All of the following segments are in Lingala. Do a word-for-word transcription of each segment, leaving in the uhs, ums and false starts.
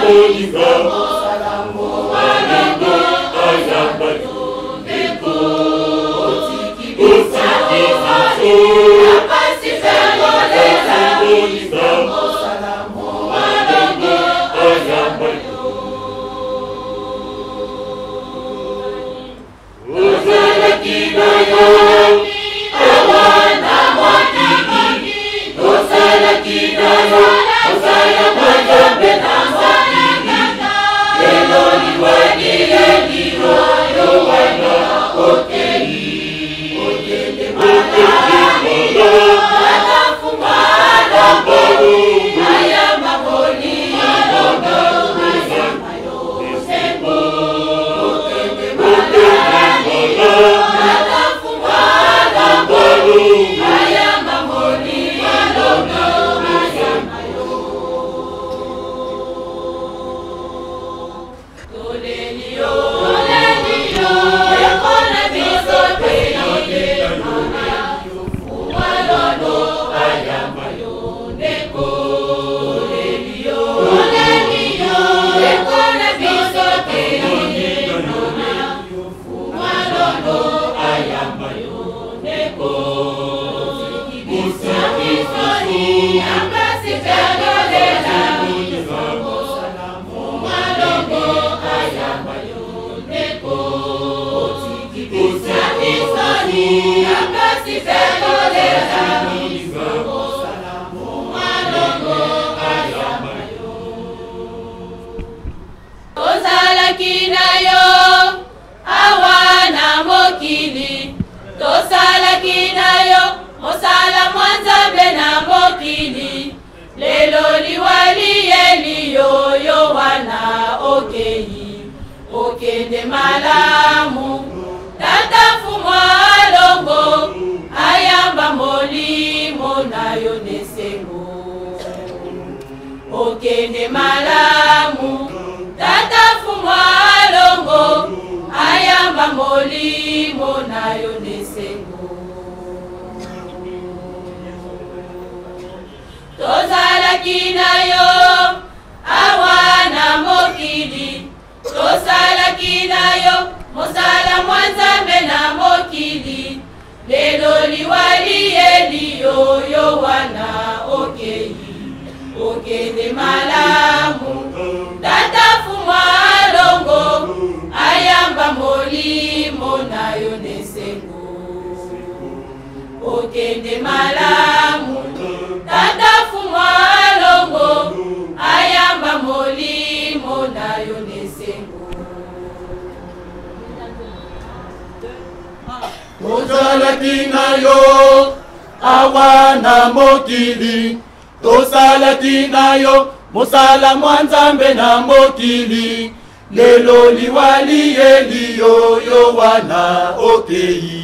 Mosala mwanzambe na mokili lelo liwali eliyo yo wana okei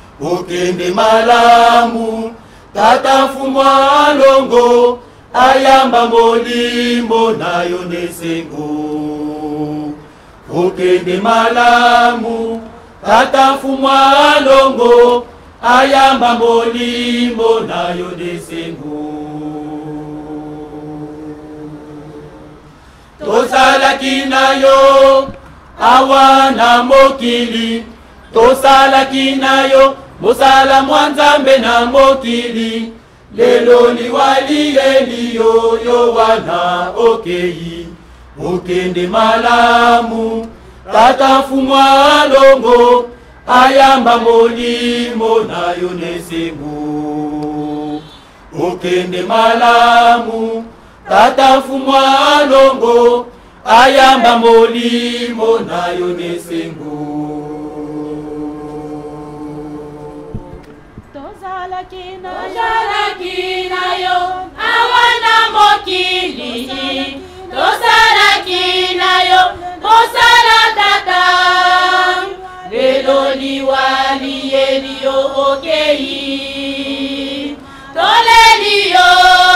okende malamu tata mfumwa longo ayamba molimo nayo nesengo okende malamu tata mfumwa longo ayamba molimo nayo nesengo tosala kinayo awana mokili tosala kinayo mosala mwanzambe na mokili lelo liwali eliyo yo wana okei okende malamu tata mfumwa longo ayamba molimo nayo nesengo okende malamu tata mfumwa longo ayamba molimo nayo nesengo tozala kinayo awana mokili tozala kinayo mosala tata lelo liwali eliyo okei toleliyo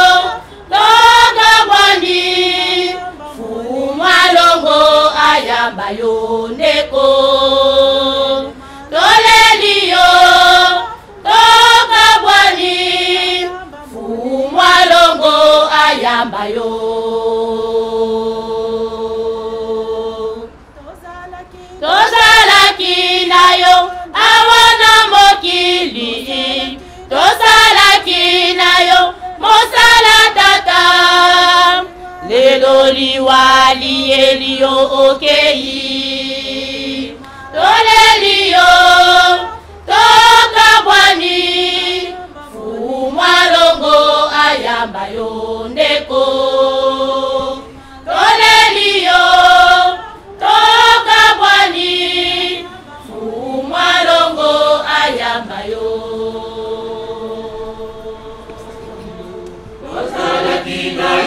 ayamba yo neko toleliyo toka bwani fumwa longo ayamba yo kinayo awana mokili tosala kinayo mosala tata lelo liwali elio okei tolelio tokabwani fumwalongo ayamba yo ndeko tolelio tokabwani fumwalongo ayamba yo tosala kinayo